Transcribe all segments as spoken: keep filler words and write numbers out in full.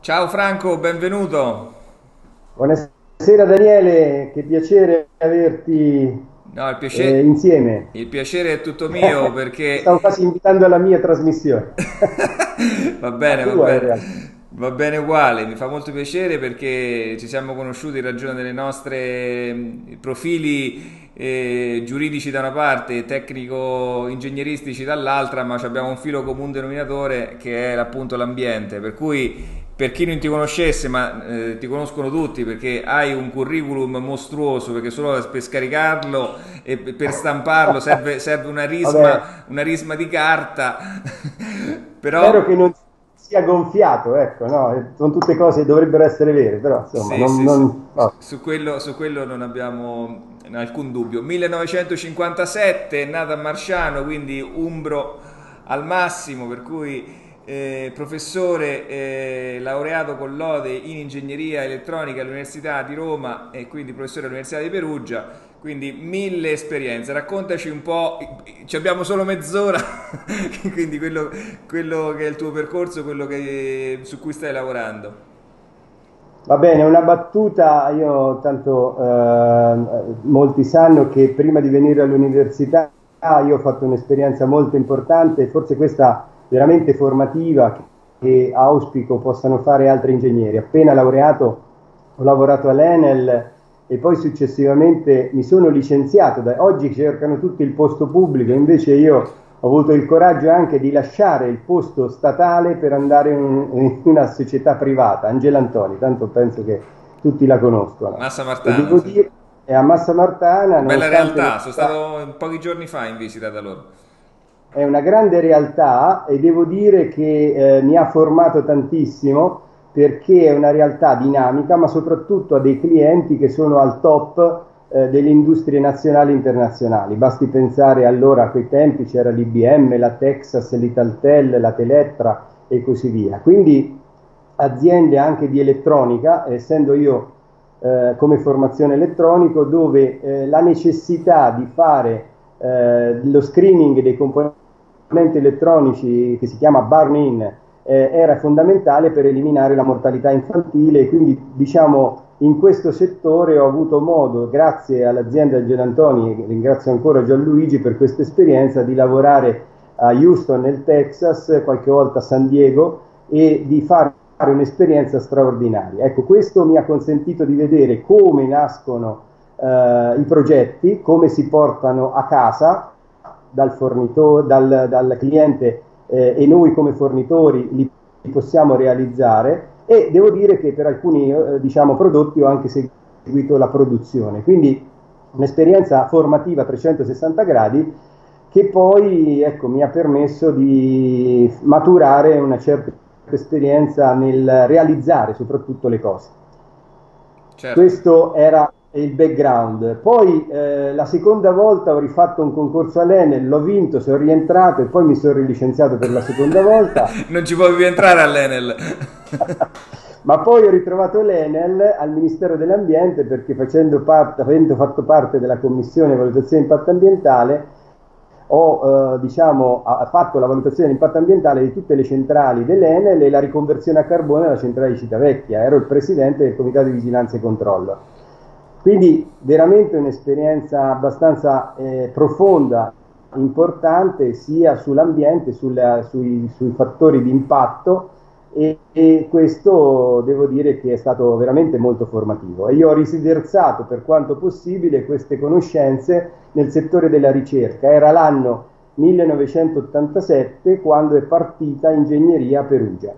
Ciao Franco, benvenuto. Buonasera Daniele, che piacere averti No, il eh, piacere, insieme. il piacere è tutto mio Ti stavo perché quasi invitando alla mia trasmissione. va La bene, va tua in bene, realtà. va bene uguale, mi fa molto piacere perché ci siamo conosciuti in ragione delle nostre mh, profili eh, giuridici da una parte e tecnico-ingegneristici dall'altra, ma ci abbiamo un filo comune denominatore che è appunto l'ambiente, per cui per chi non ti conoscesse, ma eh, ti conoscono tutti perché hai un curriculum mostruoso, perché solo per scaricarlo e per stamparlo serve, serve una Vabbè, risma, una risma di carta, spero però che non sia gonfiato, ecco, no? Sono tutte cose che dovrebbero essere vere, però insomma, sì, non, sì, sì. non- no. Su quello, su quello non abbiamo alcun dubbio. millenovecentocinquantasette, è nata a Marsciano, quindi umbro al massimo, per cui eh, professore eh, laureato con lode in ingegneria elettronica all'Università di Roma e quindi professore all'Università di Perugia, quindi mille esperienze. Raccontaci un po', ci abbiamo solo mezz'ora, quindi quello, quello che è il tuo percorso, quello che- su cui stai lavorando. Va bene, una battuta, io tanto eh, molti sanno che prima di venire all'università io ho fatto un'esperienza molto importante, forse questa veramente formativa che, che auspico possano fare altri ingegneri. Appena laureato ho lavorato all'Enel e poi successivamente mi sono licenziato. Da- oggi cercano tutti il posto pubblico, invece io ho avuto il coraggio anche di lasciare il posto statale per andare in, in una società privata, Angela Antoni, tanto penso che tutti la conoscono. Massa E Martana, devo sì. dire, è a Massa Martana, Bella nonostante non realtà, sono sia stato pochi giorni fa in visita da loro. è una grande realtà e devo dire che eh, mi ha formato tantissimo perché è una realtà dinamica, ma soprattutto ha dei clienti che sono al top eh, delle industrie nazionali e internazionali. Basti pensare allora a quei tempi c'era l'I B M, la Texas, l'Italtel, la Telettra e così via. Quindi aziende anche di elettronica, essendo io eh, come formazione elettronico, dove eh, la necessità di fare eh, lo screening dei componenti elettronici che si chiama burn-in eh, era fondamentale per eliminare la mortalità infantile e quindi diciamo in questo settore ho avuto modo, grazie all'azienda Gelantoni, e ringrazio ancora Gianluigi per questa esperienza, di lavorare a Houston nel Texas, qualche volta a San Diego e di fare un'esperienza straordinaria. Ecco, questo mi ha consentito di vedere come nascono eh, i progetti, come si portano a casa dal, fornitore, dal, dal cliente eh, e noi come fornitori li, li possiamo realizzare e devo dire che per alcuni eh, diciamo, prodotti ho anche seguito la produzione. Quindi un'esperienza formativa a trecentosessanta gradi che poi ecco, mi ha permesso di maturare una certa esperienza nel realizzare soprattutto le cose. Certo. Questo era il background. Poi eh, la seconda volta ho rifatto un concorso all'Enel, l'ho vinto, sono rientrato e poi mi sono rilicenziato per la seconda volta. Non ci puoi più entrare all'Enel. Ma poi ho ritrovato l'Enel al Ministero dell'Ambiente perché facendo parte, avendo fatto parte della Commissione Valutazione Impatto Ambientale, ho eh, diciamo, ha fatto la valutazione di impatto ambientale di tutte le centrali dell'Enel e la riconversione a carbone della centrale di Civitavecchia. Ero il presidente del Comitato di Vigilanza e Controllo. Quindi veramente un'esperienza abbastanza eh, profonda, importante sia sull'ambiente, sulla, sui, sui fattori di impatto e, e questo devo dire che è stato veramente molto formativo. E io ho riversato per quanto possibile queste conoscenze nel settore della ricerca. Era l'anno millenovecentottantasette quando è partita Ingegneria a Perugia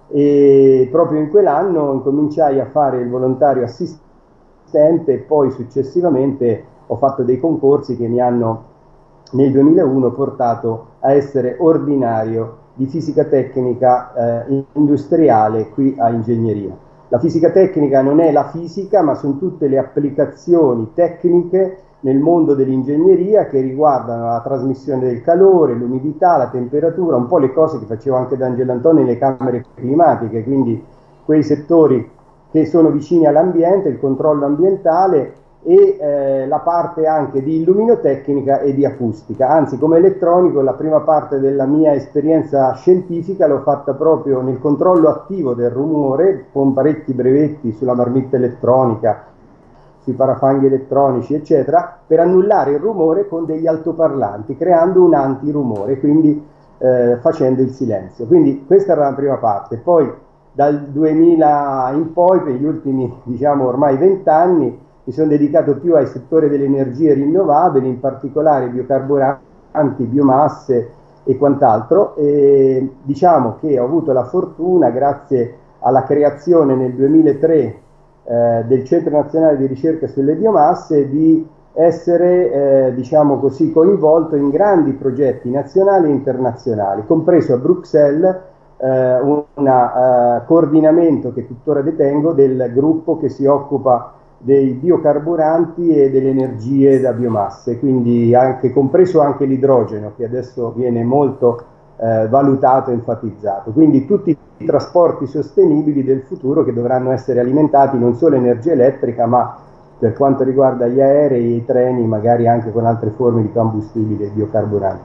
e proprio in quell'anno incominciai a fare il volontario assistente e poi successivamente ho fatto dei concorsi che mi hanno nel duemilauno portato a essere ordinario di fisica tecnica eh, industriale qui a Ingegneria. La fisica tecnica non è la fisica, ma sono tutte le applicazioni tecniche nel mondo dell'ingegneria che riguardano la trasmissione del calore, l'umidità, la temperatura, un po' le cose che facevo anche da Angelo Antoni nelle camere climatiche, quindi quei settori che sono vicini all'ambiente, il controllo ambientale e eh, la parte anche di illuminotecnica e di acustica. Anzi, come elettronico la prima parte della mia esperienza scientifica l'ho fatta proprio nel controllo attivo del rumore, con parecchi brevetti sulla marmitta elettronica, sui parafanghi elettronici, eccetera, per annullare il rumore con degli altoparlanti, creando un antirumore, quindi eh, facendo il silenzio. Quindi questa era la prima parte. Poi dal duemila in poi, per gli ultimi, diciamo, ormai vent'anni, mi sono dedicato più ai settori delle energie rinnovabili, in particolare biocarburanti, biomasse e quant'altro, e diciamo che ho avuto la fortuna, grazie alla creazione nel duemilatré eh, del Centro Nazionale di Ricerca sulle Biomasse, di essere eh, diciamo così, coinvolto in grandi progetti nazionali e internazionali, compreso a Bruxelles eh, un uh, coordinamento che tuttora detengo del gruppo che si occupa dei biocarburanti e delle energie da biomasse, quindi anche, compreso anche l'idrogeno, che adesso viene molto eh, valutato e enfatizzato. Quindi tutti i trasporti sostenibili del futuro, che dovranno essere alimentati non solo energia elettrica, ma per quanto riguarda gli aerei e i treni, magari anche con altre forme di combustibile e biocarburanti.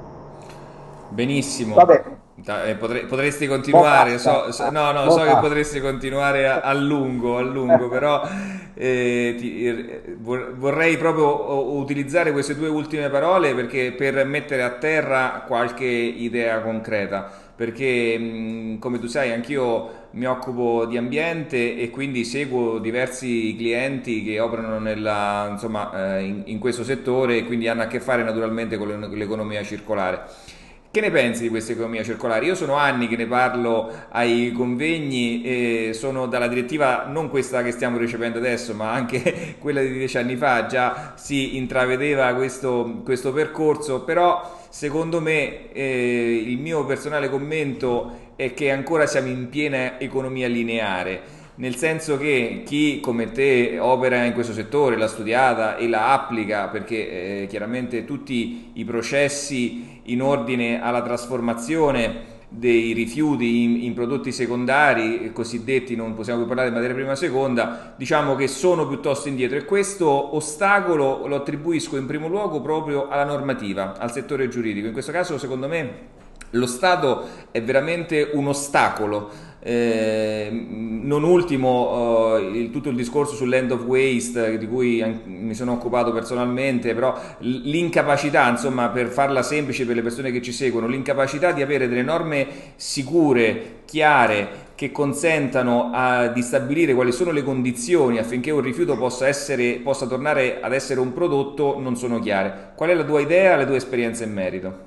Benissimo. Vabbè. Eh, potre, potresti continuare, so, so, no, no, so che potresti continuare a, a lungo, a lungo, però eh, ti, eh, vorrei proprio utilizzare queste due ultime parole perché, per mettere a terra qualche idea concreta, perché mh, come tu sai anch'io mi occupo di ambiente e quindi seguo diversi clienti che operano nella, insomma, eh, in, in questo settore e quindi hanno a che fare naturalmente con l'economia circolare. Che ne pensi di questa economia circolare? Io sono anni che ne parlo ai convegni e sono dalla direttiva, non questa che stiamo recependo adesso, ma anche quella di dieci anni fa, già si intravedeva questo, questo percorso, però secondo me eh, il mio personale commento è che ancora siamo in piena economia lineare. Nel senso che chi come te opera in questo settore, l'ha studiata e la applica, perché eh, chiaramente tutti i processi in ordine alla trasformazione dei rifiuti in, in prodotti secondari, cosiddetti, non possiamo più parlare di materia prima seconda, diciamo che sono piuttosto indietro, e questo ostacolo lo attribuisco in primo luogo proprio alla normativa, al settore giuridico. In questo caso secondo me lo Stato è veramente un ostacolo. Eh, non ultimo eh, il, tutto il discorso sull'end of waste, di cui mi sono occupato personalmente, però l'incapacità, insomma, per farla semplice per le persone che ci seguono, l'incapacità di avere delle norme sicure, chiare, che consentano a, di stabilire quali sono le condizioni affinché un rifiuto possa, essere, possa tornare ad essere un prodotto, non sono chiare. Qual è la tua idea, la tua esperienza in merito?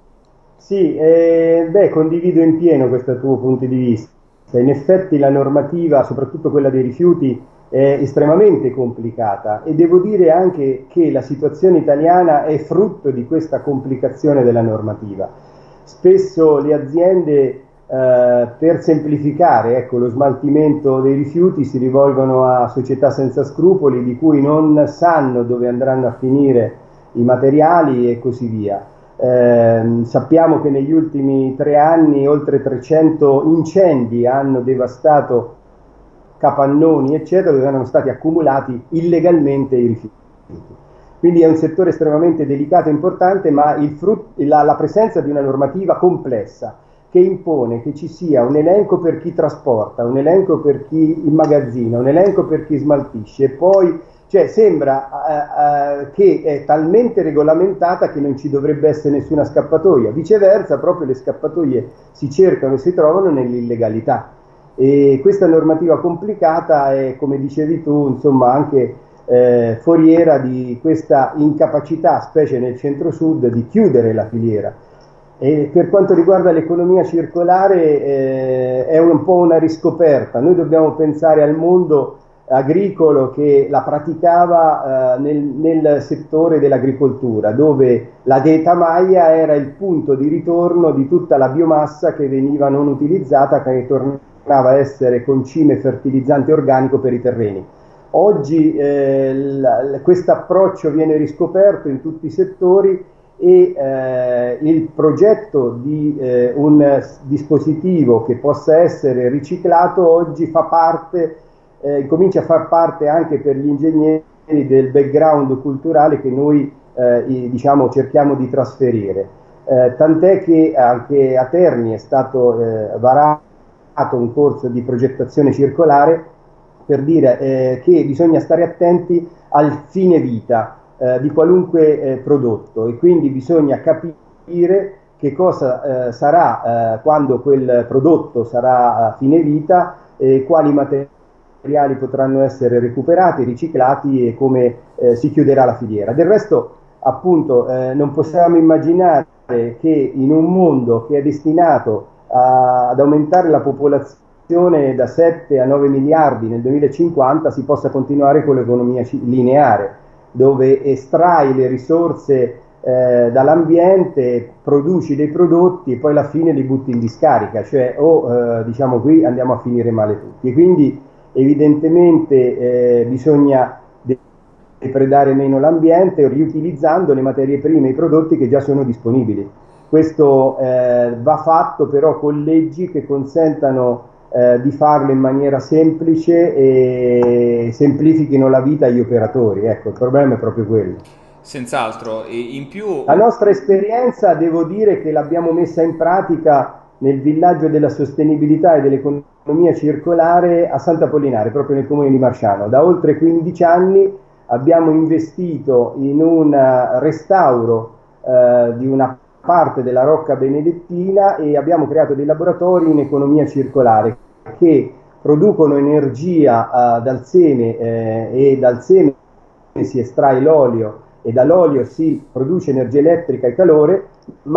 Sì, eh, beh, condivido in pieno questo tuo punto di vista. In effetti la normativa, soprattutto quella dei rifiuti, è estremamente complicata, e devo dire anche che la situazione italiana è frutto di questa complicazione della normativa. Spesso le aziende, eh, per semplificare, ecco, lo smaltimento dei rifiuti, si rivolgono a società senza scrupoli di cui non sanno dove andranno a finire i materiali e così via. Eh, sappiamo che negli ultimi tre anni oltre trecento incendi hanno devastato capannoni, eccetera, dove erano stati accumulati illegalmente i rifiuti. Quindi è un settore estremamente delicato e importante, ma il frutto, la, la presenza di una normativa complessa che impone che ci sia un elenco per chi trasporta, un elenco per chi immagazzina, un elenco per chi smaltisce, e poi cioè sembra uh, uh, che è talmente regolamentata che non ci dovrebbe essere nessuna scappatoia. Viceversa, proprio le scappatoie si cercano e si trovano nell'illegalità. E questa normativa complicata è, come dicevi tu, insomma, anche eh, foriera di questa incapacità, specie nel centro-sud, di chiudere la filiera. E per quanto riguarda l'economia circolare eh, è un po' una riscoperta. Noi dobbiamo pensare al mondo agricolo che la praticava eh, nel, nel settore dell'agricoltura, dove la dieta maglia era il punto di ritorno di tutta la biomassa che veniva non utilizzata, che tornava a essere concime fertilizzante organico per i terreni. Oggi eh, questo approccio viene riscoperto in tutti i settori, e eh, il progetto di eh, un dispositivo che possa essere riciclato oggi fa parte Eh, comincia a far parte anche per gli ingegneri del background culturale che noi eh, diciamo, cerchiamo di trasferire. Eh, tant'è che anche a Terni è stato eh, varato un corso di progettazione circolare per dire eh, che bisogna stare attenti al fine vita eh, di qualunque eh, prodotto, e quindi bisogna capire che cosa eh, sarà eh, quando quel prodotto sarà a fine vita, e quali materiali potranno essere recuperati, riciclati, e come eh, si chiuderà la filiera. Del resto, appunto, eh, non possiamo immaginare che in un mondo che è destinato a, ad aumentare la popolazione da sette a nove miliardi nel duemilacinquanta si possa continuare con l'economia lineare, dove estrai le risorse eh, dall'ambiente, produci dei prodotti e poi alla fine li butti in discarica, cioè o eh, diciamo qui andiamo a finire male tutti. E quindi evidentemente eh, bisogna depredare meno l'ambiente riutilizzando le materie prime, i prodotti che già sono disponibili. Questo eh, va fatto però con leggi che consentano eh, di farlo in maniera semplice e semplifichino la vita agli operatori. Ecco, il problema è proprio quello. Senz'altro, e in più... La nostra esperienza, devo dire che l'abbiamo messa in pratica nel villaggio della sostenibilità e dell'economia circolare a Sant'Apollinare, proprio nel comune di Marsciano. Da oltre quindici anni abbiamo investito in un restauro eh, di una parte della Rocca Benedettina e abbiamo creato dei laboratori in economia circolare che producono energia eh, dal seme eh, e dal seme si estrae l'olio e dall'olio si produce energia elettrica e calore,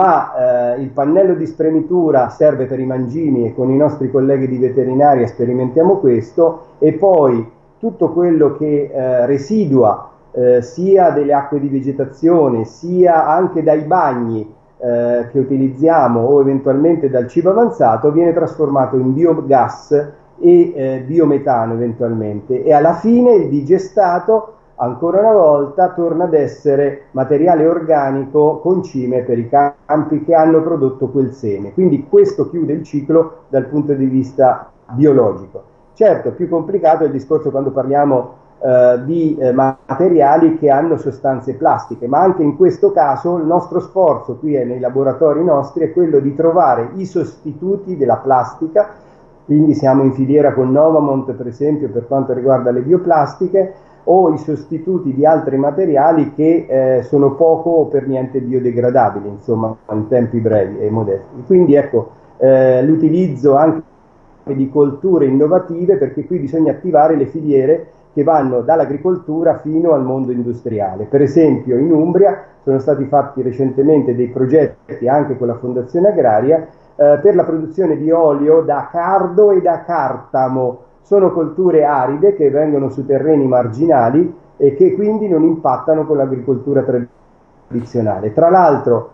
ma eh, il pannello di spremitura serve per i mangimi e con i nostri colleghi di veterinaria sperimentiamo questo, e poi tutto quello che eh, residua eh, sia delle acque di vegetazione sia anche dai bagni eh, che utilizziamo o eventualmente dal cibo avanzato viene trasformato in biogas e eh, biometano eventualmente, e alla fine il digestato ancora una volta torna ad essere materiale organico concime per i campi che hanno prodotto quel seme. Quindi questo chiude il ciclo dal punto di vista biologico. Certo, più complicato è il discorso quando parliamo eh, di eh, materiali che hanno sostanze plastiche, ma anche in questo caso il nostro sforzo qui è, nei laboratori nostri, è quello di trovare i sostituti della plastica, quindi siamo in filiera con Novamont per esempio per quanto riguarda le bioplastiche, o i sostituti di altri materiali che eh, sono poco o per niente biodegradabili, insomma, in tempi brevi e modesti. Quindi ecco, eh, l'utilizzo anche di colture innovative, perché qui bisogna attivare le filiere che vanno dall'agricoltura fino al mondo industriale. Per esempio in Umbria sono stati fatti recentemente dei progetti anche con la Fondazione Agraria eh, per la produzione di olio da cardo e da cartamo. Sono colture aride che vengono su terreni marginali e che quindi non impattano con l'agricoltura tradizionale. Tra l'altro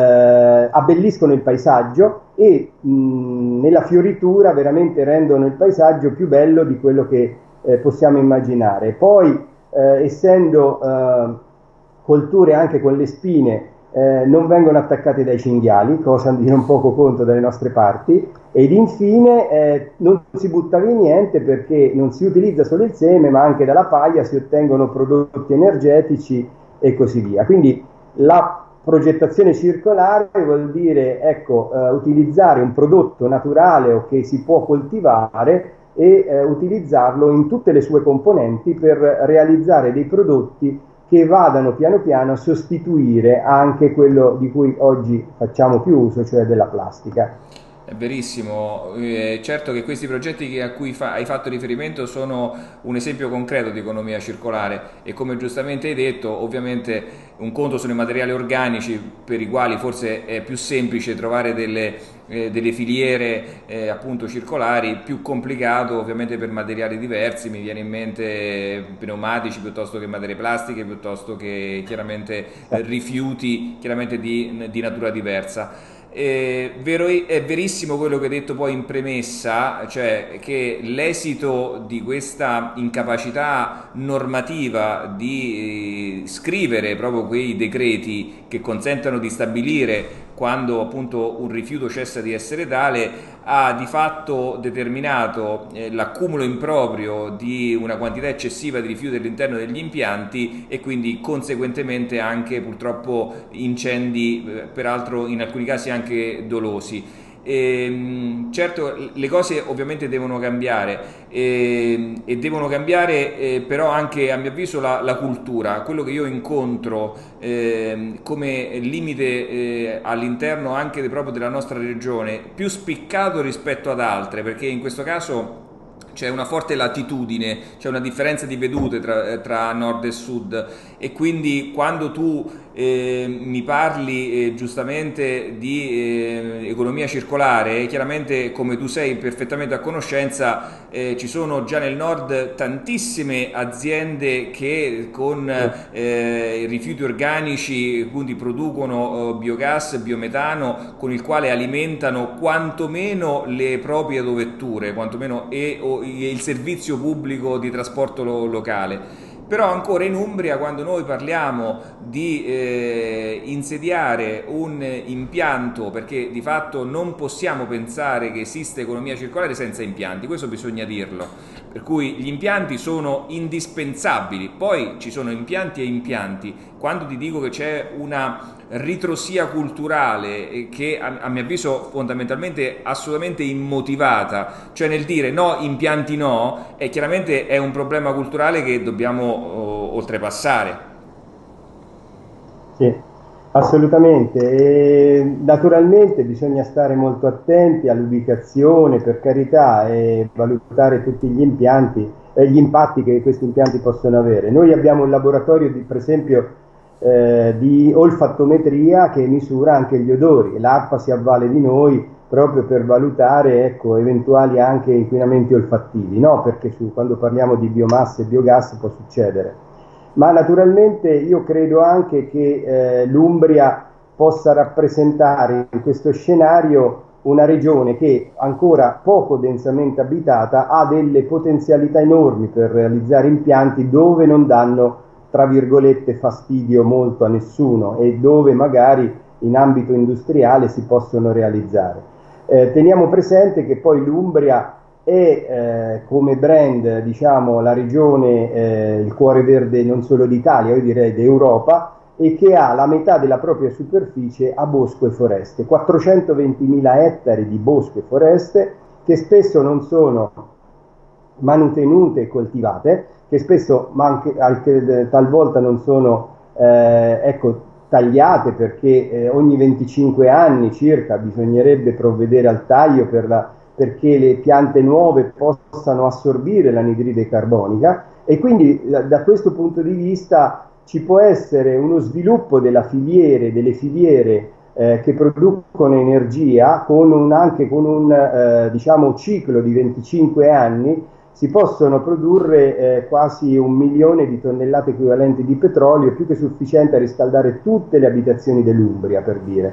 eh, abbelliscono il paesaggio e mh, nella fioritura veramente rendono il paesaggio più bello di quello che eh, possiamo immaginare. Poi eh, essendo eh, colture anche con le spine eh, non vengono attaccate dai cinghiali, cosa di non poco conto dalle nostre parti, ed infine eh, non si butta via niente perché non si utilizza solo il seme, ma anche dalla paglia si ottengono prodotti energetici e così via. Quindi la progettazione circolare vuol dire ecco, eh, utilizzare un prodotto naturale o che si può coltivare e eh, utilizzarlo in tutte le sue componenti per realizzare dei prodotti che vadano piano piano a sostituire anche quello di cui oggi facciamo più uso, cioè della plastica. È verissimo, eh, certo che questi progetti che a cui fa, hai fatto riferimento sono un esempio concreto di economia circolare e come giustamente hai detto, ovviamente un conto sono i materiali organici per i quali forse è più semplice trovare delle, eh, delle filiere eh, appunto circolari, più complicato ovviamente per materiali diversi, mi viene in mente pneumatici piuttosto che materie plastiche, piuttosto che chiaramente eh, rifiuti chiaramente di, di natura diversa. È, vero, è verissimo quello che hai detto poi in premessa, cioè che l'esito di questa incapacità normativa di eh, scrivere proprio quei decreti che consentano di stabilire quando appunto un rifiuto cessa di essere tale, ha di fatto determinato eh, l'accumulo improprio di una quantità eccessiva di rifiuti all'interno degli impianti e quindi conseguentemente anche purtroppo incendi, eh, peraltro in alcuni casi anche dolosi. E, certo, le cose ovviamente devono cambiare e, e devono cambiare eh, però anche a mio avviso la, la cultura, quello che io incontro eh, come limite eh, all'interno anche de, proprio della nostra regione, più spiccato rispetto ad altre, perché in questo caso c'è una forte latitudine, c'è una differenza di vedute tra, tra nord e sud e quindi quando tu eh, mi parli eh, giustamente di eh, economia circolare, chiaramente come tu sei perfettamente a conoscenza eh, ci sono già nel nord tantissime aziende che con eh, rifiuti organici quindi producono eh, biogas, biometano con il quale alimentano quantomeno le proprie autovetture, quantomeno e, o, il servizio pubblico di trasporto lo, locale. Però ancora in Umbria, quando noi parliamo di eh, insediare un impianto, perché di fatto non possiamo pensare che esista economia circolare senza impianti, questo bisogna dirlo, per cui gli impianti sono indispensabili, poi ci sono impianti e impianti. Quando ti dico che c'è una ritrosia culturale che a, a mio avviso fondamentalmente assolutamente immotivata, cioè nel dire no, impianti no, e chiaramente è un problema culturale che dobbiamo oh, oltrepassare. Sì, assolutamente. E naturalmente bisogna stare molto attenti all'ubicazione, per carità, e valutare tutti gli impianti e gli impatti che questi impianti possono avere. Noi abbiamo un laboratorio di, per esempio, eh, di olfattometria che misura anche gli odori. L'ARPA si avvale di noi proprio per valutare, ecco, eventuali anche inquinamenti olfattivi, no? Perché su, quando parliamo di biomasse e biogas può succedere. Ma naturalmente io credo anche che eh, l'Umbria possa rappresentare in questo scenario una regione che, ancora poco densamente abitata, ha delle potenzialità enormi per realizzare impianti dove non danno, tra virgolette, fastidio molto a nessuno e dove magari in ambito industriale si possono realizzare. Eh, teniamo presente che poi l'Umbria è eh, come brand, diciamo, la regione, eh, il cuore verde non solo d'Italia, io direi d'Europa, e che ha la metà della propria superficie a bosco e foreste, quattrocentoventimila ettari di bosco e foreste che spesso non sono manutenute e coltivate, che spesso anche, anche talvolta non sono eh, ecco, tagliate, perché eh, ogni venticinque anni circa bisognerebbe provvedere al taglio per la, perché le piante nuove possano assorbire l'anidride carbonica, e quindi da, da questo punto di vista ci può essere uno sviluppo della filiere, delle filiere eh, che producono energia con un, anche con un eh, diciamo, ciclo di venticinque anni. Si possono produrre eh, quasi un milione di tonnellate equivalenti di petrolio, più che sufficiente a riscaldare tutte le abitazioni dell'Umbria, per dire.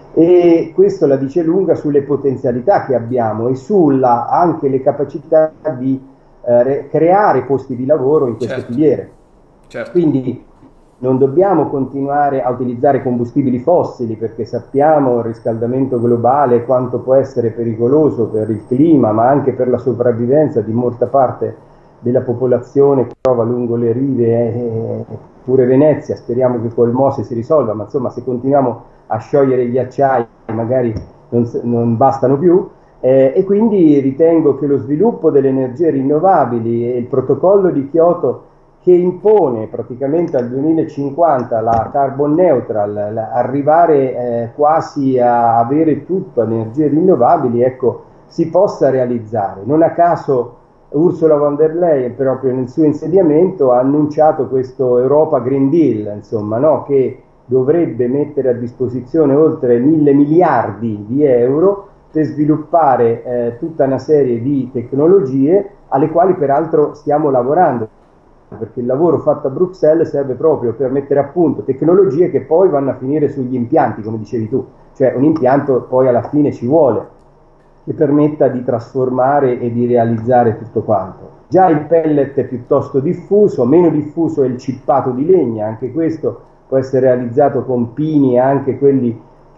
E questo la dice lunga sulle potenzialità che abbiamo e sulla anche le capacità di eh, creare posti di lavoro in queste certo. filiere. Certo. Quindi non dobbiamo continuare a utilizzare combustibili fossili, perché sappiamo il riscaldamento globale quanto può essere pericoloso per il clima, ma anche per la sopravvivenza di molta parte della popolazione che trova lungo le rive, eh, pure Venezia. Speriamo che col Mose si risolva, ma insomma, se continuiamo a sciogliere i ghiacciai magari non, non bastano più. Eh, e quindi ritengo che lo sviluppo delle energie rinnovabili e il protocollo di Kyoto, che impone praticamente al duemilacinquanta la carbon neutral, la, arrivare eh, quasi a avere tutto energie rinnovabili, ecco, si possa realizzare. Non a caso Ursula von der Leyen, proprio nel suo insediamento, ha annunciato questo Europa Green Deal, insomma, no? Che dovrebbe mettere a disposizione oltre mille miliardi di euro per sviluppare eh, tutta una serie di tecnologie alle quali peraltro stiamo lavorando, perché il lavoro fatto a Bruxelles serve proprio per mettere a punto tecnologie che poi vanno a finire sugli impianti, come dicevi tu, cioè un impianto poi alla fine ci vuole, che permetta di trasformare e di realizzare tutto quanto. Già il pellet è piuttosto diffuso, meno diffuso è il cippato di legna, anche questo può essere realizzato con pini, anche quelli che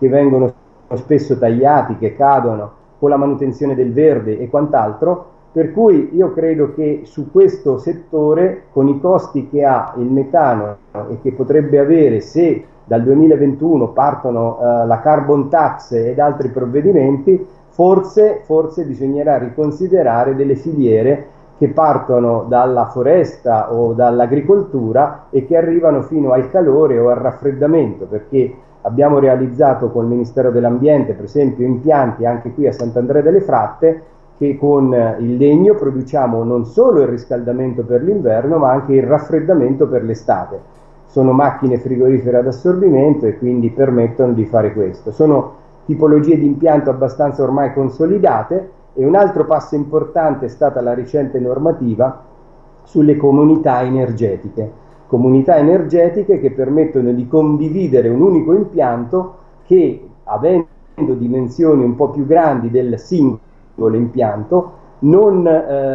che vengono spesso tagliati, che cadono, con la manutenzione del verde e quant'altro, per cui io credo che su questo settore, con i costi che ha il metano e che potrebbe avere se dal duemilaventuno partono uh, la carbon tax ed altri provvedimenti, forse, forse bisognerà riconsiderare delle filiere che partono dalla foresta o dall'agricoltura e che arrivano fino al calore o al raffreddamento, perché abbiamo realizzato col Ministero dell'Ambiente, per esempio, impianti anche qui a Sant'Andrea delle Fratte, che con il legno produciamo non solo il riscaldamento per l'inverno, ma anche il raffreddamento per l'estate. Sono macchine frigorifere ad assorbimento e quindi permettono di fare questo. Sono tipologie di impianto abbastanza ormai consolidate, e un altro passo importante è stata la recente normativa sulle comunità energetiche. Comunità energetiche che permettono di condividere un unico impianto che, avendo dimensioni un po' più grandi del singolo impianto, non,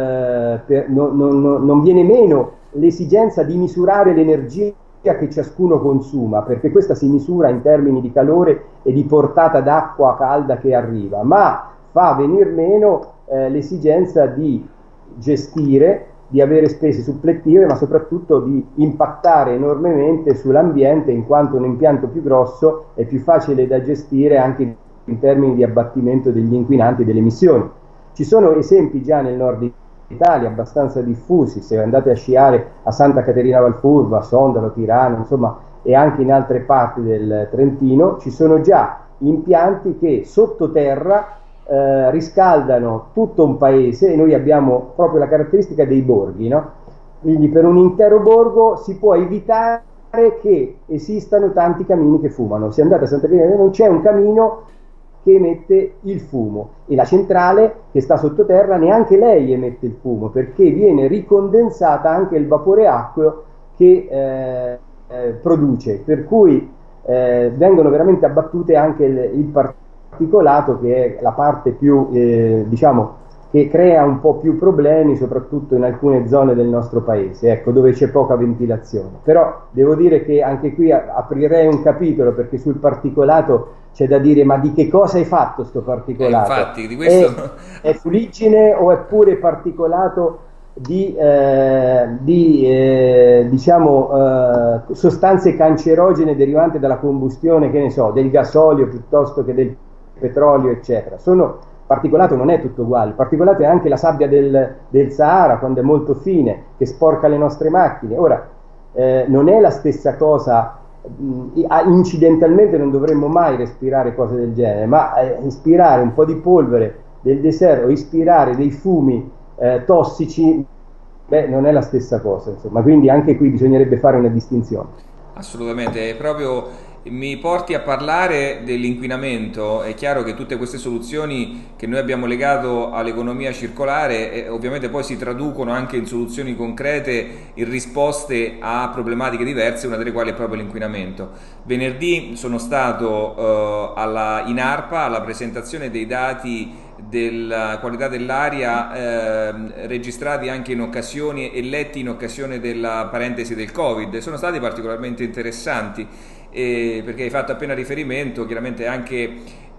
eh, per, no, no, no, non viene meno l'esigenza di misurare l'energia che ciascuno consuma, perché questa si misura in termini di calore e di portata d'acqua calda che arriva, ma fa venir meno eh, l'esigenza di gestire, di avere spese supplettive, ma soprattutto di impattare enormemente sull'ambiente, in quanto un impianto più grosso è più facile da gestire anche in termini di abbattimento degli inquinanti e delle emissioni. Ci sono esempi già nel nord Italia abbastanza diffusi, se andate a sciare a Santa Caterina Valfurva, a Sondalo, Tirano, insomma, e anche in altre parti del Trentino, ci sono già impianti che sottoterra eh, riscaldano tutto un paese, e noi abbiamo proprio la caratteristica dei borghi, no? Quindi per un intero borgo si può evitare che esistano tanti camini che fumano. Se andate a Santa Caterina non c'è un camino che emette il fumo, e la centrale che sta sottoterra neanche lei emette il fumo, perché viene ricondensata anche il vapore acqueo che eh, eh, produce, per cui eh, vengono veramente abbattute anche il, il particolato, che è la parte più eh, diciamo che crea un po' più problemi, soprattutto in alcune zone del nostro paese, ecco, dove c'è poca ventilazione. Però devo dire che anche qui aprirei un capitolo, perché sul particolato c'è da dire: ma di che cosa hai fatto sto particolato? Eh, infatti, di questo... È, è fuliggine o è pure particolato di, eh, di eh, diciamo, eh, sostanze cancerogene derivanti dalla combustione, che ne so, del gasolio piuttosto che del petrolio, eccetera? Sono particolato non è tutto uguale, il particolato è anche la sabbia del, del Sahara, quando è molto fine, che sporca le nostre macchine. Ora, eh, non è la stessa cosa, mh, incidentalmente non dovremmo mai respirare cose del genere, ma eh, ispirare un po' di polvere del deserto, ispirare dei fumi eh, tossici, beh, non è la stessa cosa, insomma. Quindi anche qui bisognerebbe fare una distinzione. Assolutamente, è proprio... Mi porti a parlare dell'inquinamento. È chiaro che tutte queste soluzioni che noi abbiamo legato all'economia circolare eh, ovviamente poi si traducono anche in soluzioni concrete, in risposte a problematiche diverse, una delle quali è proprio l'inquinamento. Venerdì sono stato eh, alla, in ARPA alla presentazione dei dati della qualità dell'aria eh, registrati anche in occasione e letti in occasione della parentesi del Covid. Sono stati particolarmente interessanti. Eh, perché hai fatto appena riferimento chiaramente anche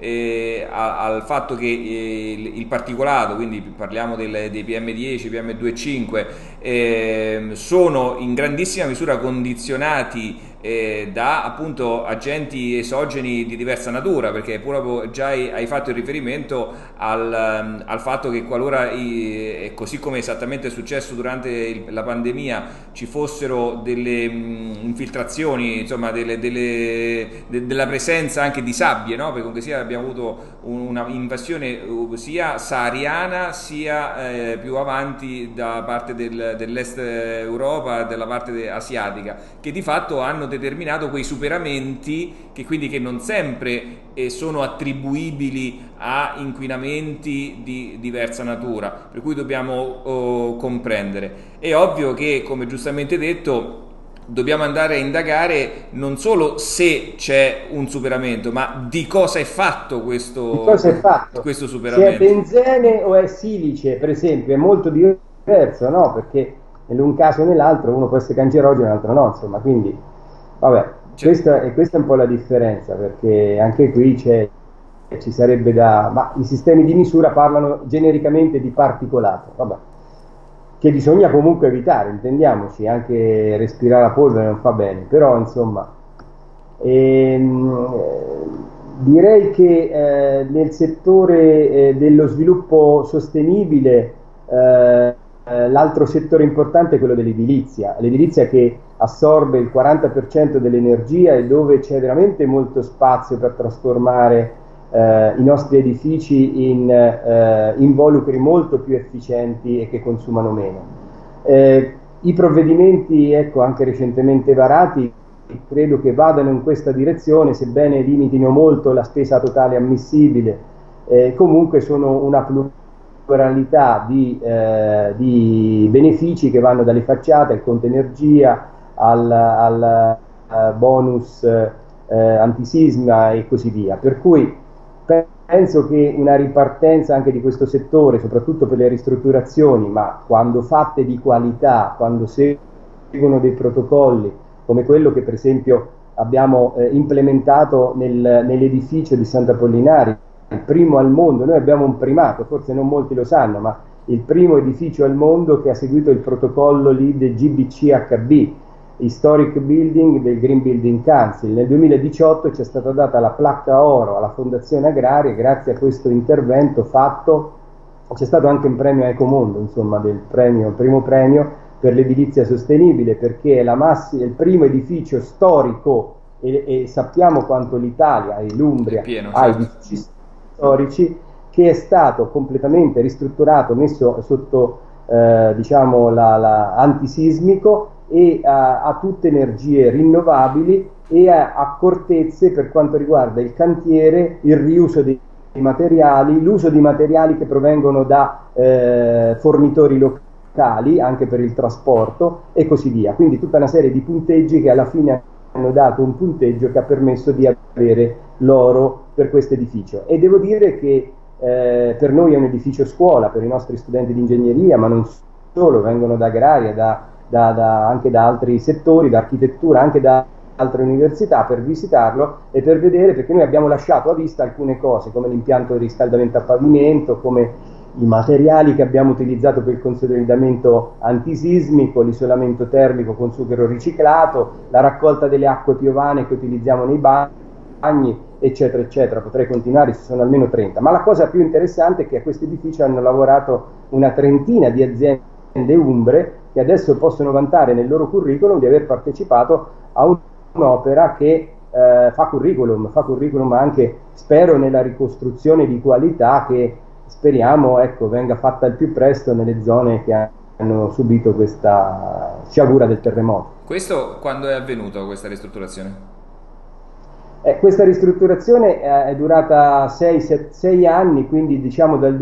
eh, a, al fatto che eh, il, il particolato, quindi parliamo del, dei P M dieci, P M due virgola cinque, eh, sono in grandissima misura condizionati eh, da appunto agenti esogeni di diversa natura, perché proprio già hai, hai fatto il riferimento al, al fatto che qualora, i, così come esattamente è successo durante il, la pandemia, ci fossero delle mh, infiltrazioni, insomma delle, delle, de, della presenza anche di sabbie, no? Perché comunque sia abbiamo avuto una invasione sia sahariana sia eh, più avanti da parte del, dell'est Europa, della parte asiatica, che di fatto hanno determinato quei superamenti che quindi che non sempre eh, sono attribuibili a inquinamenti di diversa natura, per cui dobbiamo oh, comprendere. È ovvio che, come giustamente detto, dobbiamo andare a indagare non solo se c'è un superamento, ma di cosa è fatto questo, di cosa è fatto? questo superamento. Se è benzene o è silice, per esempio, è molto diverso, no? Perché in un caso e nell'altro uno può essere cancerogeno e l'altro no, insomma, quindi vabbè, Questa, e questa è un po' la differenza, perché anche qui c'è, ci sarebbe da... ma i sistemi di misura parlano genericamente di particolato, vabbè, che bisogna comunque evitare, intendiamoci, anche respirare la polvere non fa bene, però insomma... Ehm, direi che eh, nel settore eh, dello sviluppo sostenibile eh, eh, l'altro settore importante è quello dell'edilizia, l'edilizia che assorbe il quaranta per cento dell'energia e dove c'è veramente molto spazio per trasformare eh, i nostri edifici in eh, involucri molto più efficienti e che consumano meno. Eh, I provvedimenti, ecco, anche recentemente varati, credo che vadano in questa direzione, sebbene limitino molto la spesa totale ammissibile, eh, comunque sono una pluralità di, eh, di benefici che vanno dalle facciate al conto energia, al, al uh, bonus eh, antisisma e così via. Per cui penso che una ripartenza anche di questo settore, soprattutto per le ristrutturazioni, ma quando fatte di qualità, quando seguono dei protocolli, come quello che per esempio abbiamo eh, implementato nel, nell'edificio di Sant'Apollinari, il primo al mondo. Noi abbiamo un primato, forse non molti lo sanno, ma il primo edificio al mondo che ha seguito il protocollo lì del G B C H B, Historic Building del Green Building Council. Nel duemiladiciotto ci è stata data la placca oro alla Fondazione Agraria, grazie a questo intervento fatto c'è stato anche un premio Ecomondo, insomma, del premio, il primo premio per l'edilizia sostenibile, perché è, la massi, è il primo edificio storico e, e sappiamo quanto l'Italia e l'Umbria pieno, ha certo. edifici storici, che è stato completamente ristrutturato, messo sotto eh, diciamo la, la antisismico e a, a tutte energie rinnovabili e a accortezze per quanto riguarda il cantiere, il riuso dei materiali, l'uso di materiali che provengono da eh, fornitori locali anche per il trasporto e così via. Quindi tutta una serie di punteggi che alla fine hanno dato un punteggio che ha permesso di avere l'oro per questo edificio. E devo dire che eh, per noi è un edificio scuola, per i nostri studenti di ingegneria, ma non solo, vengono da agraria, da, da, da, anche da altri settori, da architettura, anche da altre università, per visitarlo e per vedere, perché noi abbiamo lasciato a vista alcune cose come l'impianto di riscaldamento a pavimento, come i materiali che abbiamo utilizzato per il consolidamento antisismico, l'isolamento termico con zucchero riciclato, la raccolta delle acque piovane che utilizziamo nei bagni, eccetera eccetera. Potrei continuare, ci sono almeno trenta, ma la cosa più interessante è che a questo edificio hanno lavorato una trentina di aziende umbre che adesso possono vantare nel loro curriculum di aver partecipato a un un'opera che eh, fa curriculum, fa curriculum anche, spero, nella ricostruzione di qualità che speriamo, ecco, venga fatta al più presto nelle zone che hanno subito questa sciagura del terremoto. Questo quando è avvenuto, questa ristrutturazione? Eh, questa ristrutturazione eh, è durata sei anni, quindi diciamo dal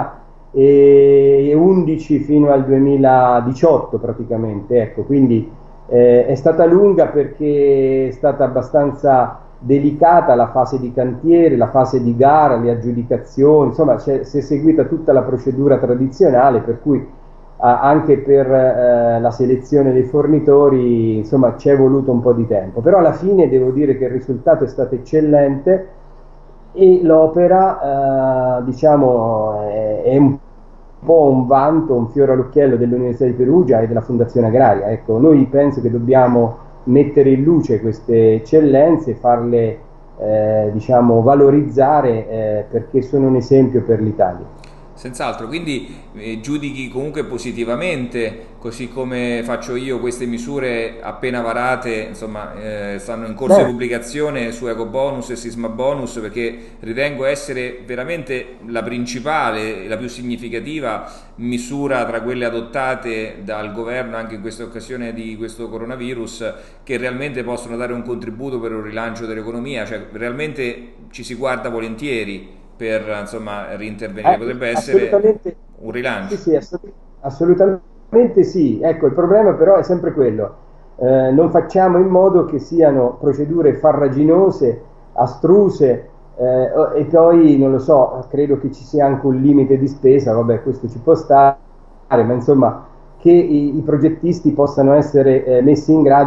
duemilaundici fino al duemiladiciotto praticamente, ecco, quindi Eh, è stata lunga perché è stata abbastanza delicata la fase di cantiere, la fase di gara, le aggiudicazioni, insomma si è seguita tutta la procedura tradizionale, per cui ah, anche per eh, la selezione dei fornitori insomma ci è voluto un po' di tempo, però alla fine devo dire che il risultato è stato eccellente e l'opera eh, diciamo è, è un un po' un vanto, un fiore all'occhiello dell'Università di Perugia e della Fondazione Agraria. Ecco, noi penso che dobbiamo mettere in luce queste eccellenze, farle eh, diciamo valorizzare eh, perché sono un esempio per l'Italia. Senz'altro, quindi eh, giudichi comunque positivamente, così come faccio io, queste misure appena varate, insomma, eh, stanno in corso Beh. di pubblicazione su Ecobonus e Sisma Bonus, perché ritengo essere veramente la principale, la più significativa misura tra quelle adottate dal governo anche in questa occasione di questo coronavirus, che realmente possono dare un contributo per un rilancio dell'economia, cioè realmente ci si guarda volentieri per insomma rintervenire, Eh, potrebbe essere un rilancio. Sì, sì, assolut- assolutamente sì. Ecco, il problema però è sempre quello. Eh, non facciamo in modo che siano procedure farraginose, astruse, eh, e poi, non lo so, credo che ci sia anche un limite di spesa, vabbè, questo ci può stare, ma insomma, che i, i progettisti possano essere eh, messi in grado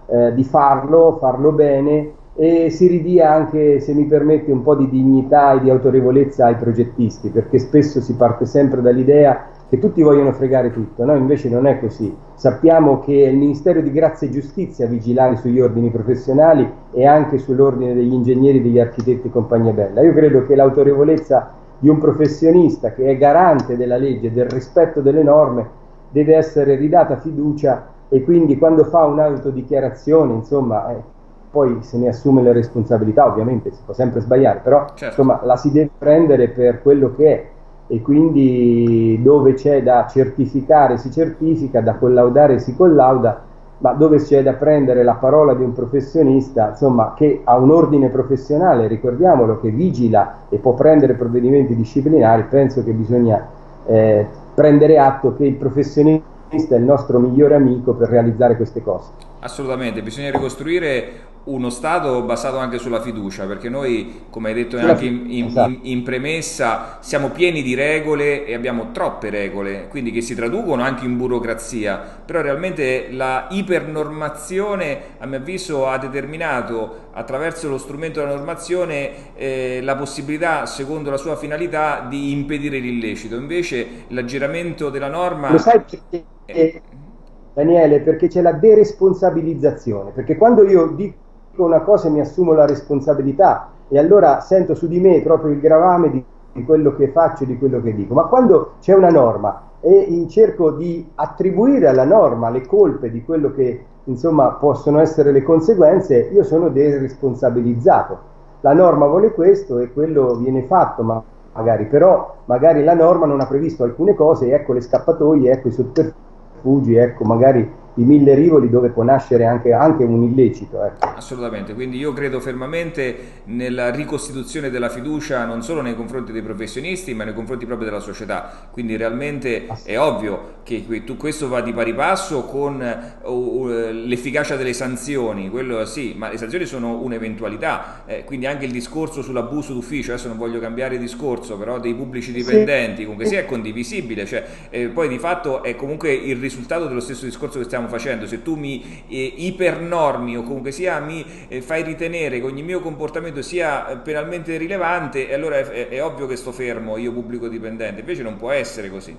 eh, di farlo, farlo bene, e si ridia anche, se mi permette, un po' di dignità e di autorevolezza ai progettisti, perché spesso si parte sempre dall'idea che tutti vogliono fregare tutto, no? Invece non è così. Sappiamo che è il Ministero di Grazia e Giustizia a vigilare sugli ordini professionali e anche sull'ordine degli ingegneri, degli architetti e compagnia bella. Io credo che l'autorevolezza di un professionista che è garante della legge e del rispetto delle norme deve essere ridata fiducia, e quindi quando fa un'autodichiarazione, insomma, eh, poi se ne assume le responsabilità. Ovviamente si può sempre sbagliare, però Certo. insomma la si deve prendere per quello che è, e quindi dove c'è da certificare si certifica, da collaudare si collauda, ma dove c'è da prendere la parola di un professionista, insomma, che ha un ordine professionale, ricordiamolo, che vigila e può prendere provvedimenti disciplinari, penso che bisogna eh, prendere atto che il professionista è il nostro migliore amico per realizzare queste cose. Assolutamente, bisogna ricostruire uno Stato basato anche sulla fiducia, perché noi, come hai detto Sulla anche in, fiducia, in- esatto. in- in premessa, siamo pieni di regole e abbiamo troppe regole, quindi che si traducono anche in burocrazia, però realmente la ipernormazione, a mio avviso, ha determinato attraverso lo strumento della normazione eh, la possibilità, secondo la sua finalità, di impedire l'illecito. Invece l'aggiramento della Lo norma... sai perché, Daniele? Perché c'è la deresponsabilizzazione, perché quando io dico una cosa mi assumo la responsabilità, e allora sento su di me proprio il gravame di, di quello che faccio e di quello che dico. Ma quando c'è una norma e cerco di attribuire alla norma le colpe di quello che, insomma, possono essere le conseguenze, io sono deresponsabilizzato. La norma vuole questo e quello viene fatto, ma magari però magari la norma non ha previsto alcune cose, ecco le scappatoie, ecco i sotterfugi, ecco magari i mille rivoli dove può nascere anche, anche un illecito. Ecco. Assolutamente, quindi io credo fermamente nella ricostituzione della fiducia non solo nei confronti dei professionisti ma nei confronti proprio della società, quindi realmente è ovvio che questo va di pari passo con uh, uh, l'efficacia delle sanzioni, quello sì, ma le sanzioni sono un'eventualità, eh, quindi anche il discorso sull'abuso d'ufficio, adesso non voglio cambiare discorso, però dei pubblici dipendenti comunque sia è condivisibile, cioè, eh, poi di fatto è comunque il risultato dello stesso discorso che stiamo facendo. Se tu mi eh, ipernormi o comunque sia mi eh, fai ritenere che ogni mio comportamento sia eh, penalmente rilevante, allora è, è, è ovvio che sto fermo io pubblico dipendente, invece non può essere così.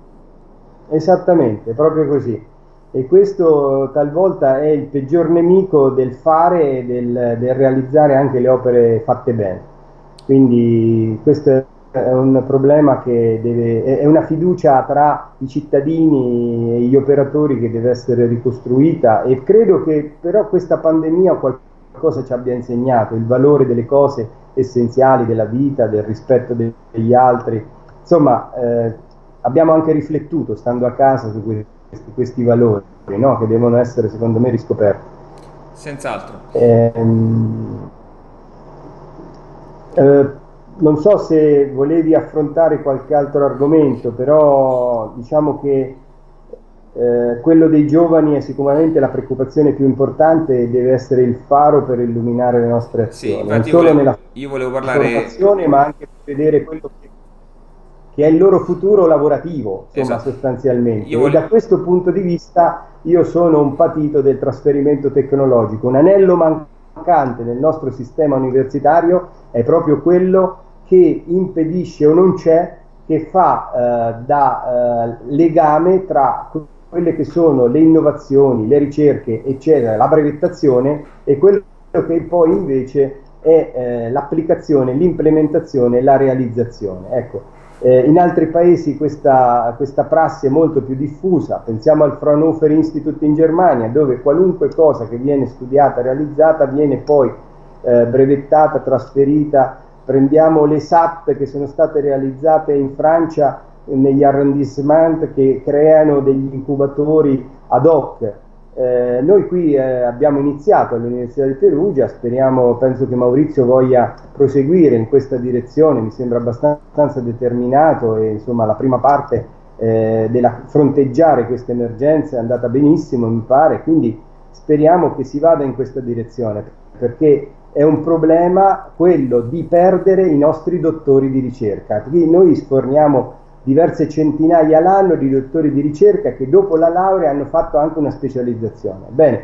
Esattamente, proprio così. E questo talvolta è il peggior nemico del fare e del, del realizzare anche le opere fatte bene. Quindi questo è un problema che deve, è una fiducia tra i cittadini e gli operatori che deve essere ricostruita, e credo che però questa pandemia qualcosa ci abbia insegnato, il valore delle cose essenziali della vita, del rispetto degli altri. Insomma, eh, abbiamo anche riflettuto, stando a casa, su questi, questi valori, no? Che devono essere, secondo me, riscoperti. Senz'altro. Ehm, eh, Non so se volevi affrontare qualche altro argomento, però diciamo che eh, quello dei giovani è sicuramente la preoccupazione più importante e deve essere il faro per illuminare le nostre Sì, azioni, non infatti io solo volevo, nella io volevo parlare... formazione, ma anche per vedere quello che, che è il loro futuro lavorativo, insomma, Esatto. sostanzialmente. Io E da volevo... questo punto di vista io sono un patito del trasferimento tecnologico. Un anello mancante nel nostro sistema universitario è proprio quello che impedisce o non c'è, che fa eh, da eh, legame tra quelle che sono le innovazioni, le ricerche, eccetera, la brevettazione, e quello che poi invece è eh, l'applicazione, l'implementazione e la realizzazione. Ecco, eh, in altri paesi questa, questa prassi è molto più diffusa. Pensiamo al Fraunhofer Institute in Germania, dove qualunque cosa che viene studiata, realizzata, viene poi eh, brevettata, trasferita. Prendiamo le S A P che sono state realizzate in Francia negli arrondissement, che creano degli incubatori ad hoc. Eh, noi qui eh, abbiamo iniziato all'Università di Perugia, speriamo, penso che Maurizio voglia proseguire in questa direzione, mi sembra abbastanza determinato, e insomma la prima parte eh, della fronteggiare queste emergenze è andata benissimo, mi pare, quindi speriamo che si vada in questa direzione, perché è un problema quello di perdere i nostri dottori di ricerca. Quindi noi sforniamo diverse centinaia l'anno di dottori di ricerca che dopo la laurea hanno fatto anche una specializzazione. Bene,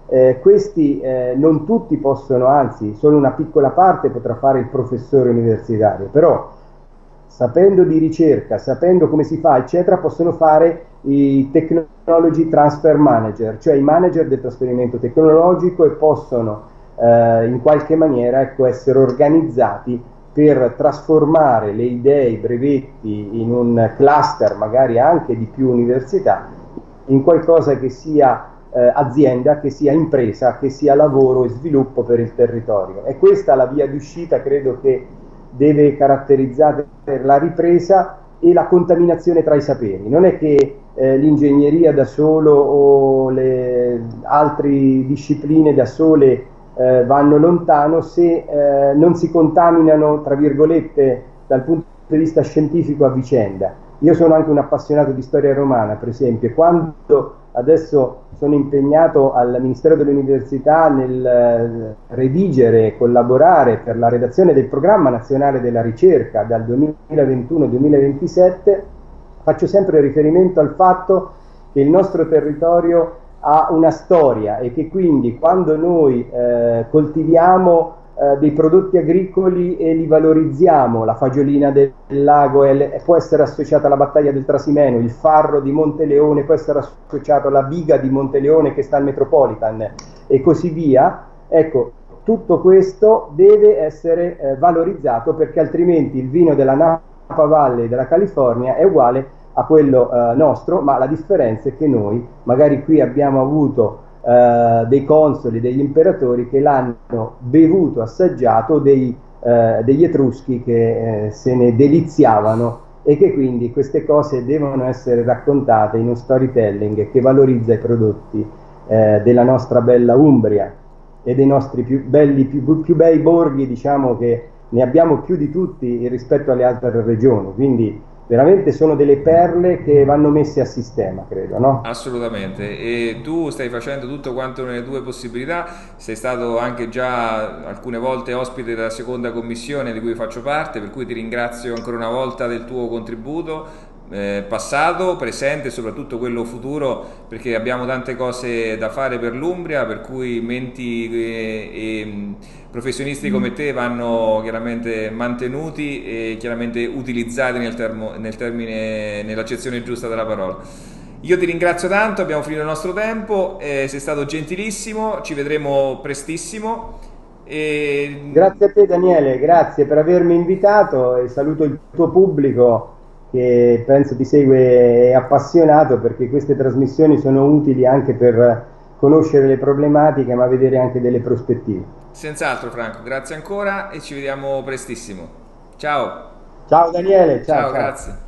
Eh, questi eh, non tutti possono, anzi, solo una piccola parte potrà fare il professore universitario, però sapendo di ricerca, sapendo come si fa, eccetera, possono fare i technology transfer manager, cioè i manager del trasferimento tecnologico, e possono eh, in qualche maniera, ecco, essere organizzati per trasformare le idee, i brevetti in un cluster, magari anche di più università, in qualcosa che sia eh, azienda, che sia impresa, che sia lavoro e sviluppo per il territorio. E questa è la via d'uscita, credo, che deve caratterizzare la ripresa e la contaminazione tra i saperi. Non è che eh, l'ingegneria da solo o le altre discipline da sole eh, vanno lontano se eh, non si contaminano, tra virgolette, dal punto di vista scientifico a vicenda. Io sono anche un appassionato di storia romana, per esempio, quando adesso sono impegnato al Ministero dell'Università nel redigere e collaborare per la redazione del Programma Nazionale della Ricerca dal duemilaventuno duemilaventisette, faccio sempre riferimento al fatto che il nostro territorio ha una storia e che quindi quando noi eh, coltiviamo eh, dei prodotti agricoli e li valorizziamo, la fagiolina del lago è, può essere associata alla battaglia del Trasimeno, il farro di Monteleone può essere associato alla biga di Monteleone che sta al Metropolitan e così via. Ecco, tutto questo deve essere eh, valorizzato, perché altrimenti il vino della Napa Valley della California è uguale a quello eh, nostro, ma la differenza è che noi magari qui abbiamo avuto eh, dei consoli, degli imperatori che l'hanno bevuto, assaggiato, dei, eh, degli etruschi che eh, se ne deliziavano, e che quindi queste cose devono essere raccontate in uno storytelling che valorizza i prodotti eh, della nostra bella Umbria e dei nostri più belli, più, più bei borghi, diciamo che ne abbiamo più di tutti rispetto alle altre regioni, quindi veramente sono delle perle che vanno messe a sistema, credo, no? Assolutamente, e tu stai facendo tutto quanto nelle tue possibilità, sei stato anche già alcune volte ospite della seconda commissione di cui faccio parte, per cui ti ringrazio ancora una volta del tuo contributo. Eh, passato, presente e soprattutto quello futuro, perché abbiamo tante cose da fare per l'Umbria, per cui menti e, e professionisti come te vanno chiaramente mantenuti e chiaramente utilizzati nel, termo, nel termine, nell'accezione giusta della parola. Io ti ringrazio tanto, abbiamo finito il nostro tempo, eh, sei stato gentilissimo, ci vedremo prestissimo. E... Grazie a te Daniele, grazie per avermi invitato e saluto il tuo pubblico che penso ti segue appassionato, perché queste trasmissioni sono utili anche per conoscere le problematiche ma vedere anche delle prospettive. Senz'altro Franco, grazie ancora e ci vediamo prestissimo. Ciao. Ciao Daniele, ciao, Ciao, ciao. grazie.